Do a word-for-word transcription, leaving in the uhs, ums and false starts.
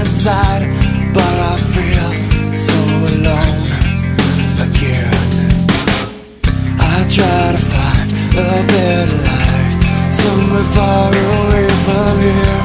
inside, but I feel so alone again. I try to find a better life somewhere far away from here.